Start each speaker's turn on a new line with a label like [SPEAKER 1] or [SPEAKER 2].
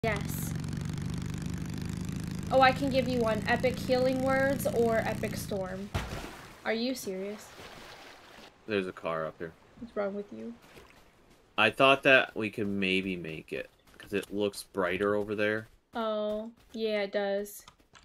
[SPEAKER 1] Yes. Oh, I can give you one. Epic healing words or epic storm. Are you serious?
[SPEAKER 2] There's a car up here.
[SPEAKER 1] What's wrong with you?
[SPEAKER 2] I thought that we could maybe make it because it looks brighter over there.
[SPEAKER 1] Oh, yeah, it does.